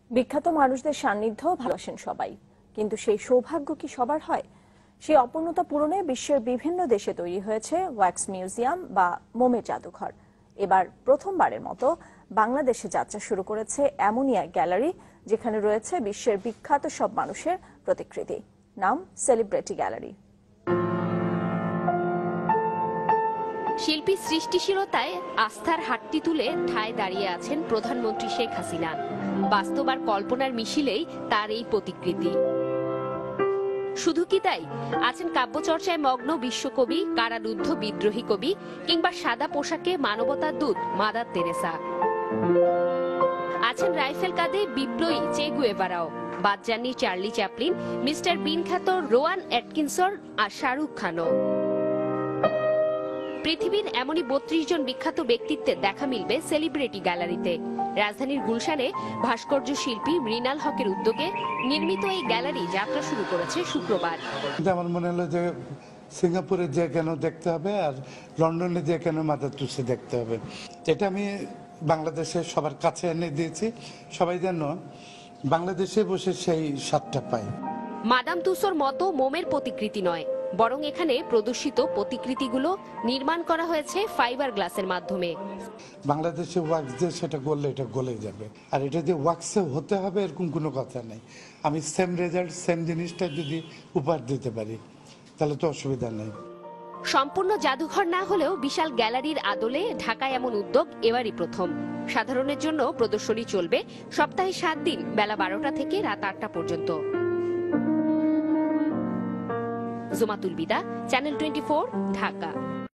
বিখ্যাত মানুষদের সান্নিধ্য ভালোবাসেন সবাই, কিন্তু সেই সৌভাগ্য কি সবার হয়? সেই অপূর্ণতা পূরণে বিশ্বের বিভিন্ন দেশে তৈরি হয়েছে ওয়্যাক্স মিউজিয়াম বা মোমের জাদুঘর। এবার প্রথমবারের মতো বাংলাদেশে যাত্রা শুরু করেছে এমনই এক গ্যালারি, যেখানে রয়েছে বিশ্বের বিখ্যাত সব মানুষের প্রতিকৃতি। নাম সেলিব্রিটি গ্যালারি। শিল্পী সৃষ্টিশীলতায় আস্থার হাতটি তুলে ঠায় দাঁড়িয়ে আছেন প্রধানমন্ত্রী শেখ হাসিনা। বাস্তব আর কল্পনার মিশেলেই তার এই প্রতিকৃতি। শুধু কি তাই, আছেন কাব্যচর্চায় মগ্ন বিশ্বকবি, কারারুদ্ধ বিদ্রোহী কবি, কিংবা সাদা পোশাকে মানবতার দূত মাদার তেরেসা। আছেন রাইফেল কাঁধে বিপ্লবী চে গুয়েভারাও, বাদ যাননি চার্লি চ্যাপলিন, মিস্টার বিন খ্যাত রোয়ান অ্যাটকিনসন আর শাহরুখ খানও। পৃথিবীর এমনই ৩২ জন বিখ্যাত ব্যক্তিত্বের দেখা মিলবে সেলিব্রিটি গ্যালারিতে। রাজধানীর গুলশানে ভাস্কর্য শিল্পী মৃণাল হকের উদ্যোগে নির্মিত এই গ্যালারি যাত্রা শুরু করেছে শুক্রবার। আমার মনে হলো যে সিঙ্গাপুরে যে কেন দেখতে হবে আর লন্ডনে যে কেন মাদার তুসে দেখতে হবে, এটা আমি বাংলাদেশের সবার কাছে এনে দিয়েছি, সবাই যেন বাংলাদেশে বসে সেই স্বাদটা পায়। মাদাম তুসোর মতো মোমের প্রতিকৃতি নয়, বরং এখানে প্রদর্শিত প্রতিকৃতিগুলো নির্মাণ করা হয়েছে ফাইবার গ্লাসের মাধ্যমে। বাংলাদেশে ওয়াক্স দিয়ে সেটা করলে এটা গলে যাবে, আর এটা যে ওয়াক্সে হতে হবে এরকম কোনো কথা নেই। আমি সেম রেজাল্ট সেম জিনিসটা যদি উপহার দিতে পারি তাহলে তো অসুবিধা নেই। সম্পূর্ণ জাদুঘর না হলেও বিশাল গ্যালারির আদলে ঢাকায় এমন উদ্যোগ এবারই প্রথম। সাধারণের জন্য প্রদর্শনী চলবে সপ্তাহে 7 দিন, বেলা 12টা থেকে রাত 8টা পর্যন্ত। জুমাতুল বিদা, চ্যানেল 24, ঢাকা।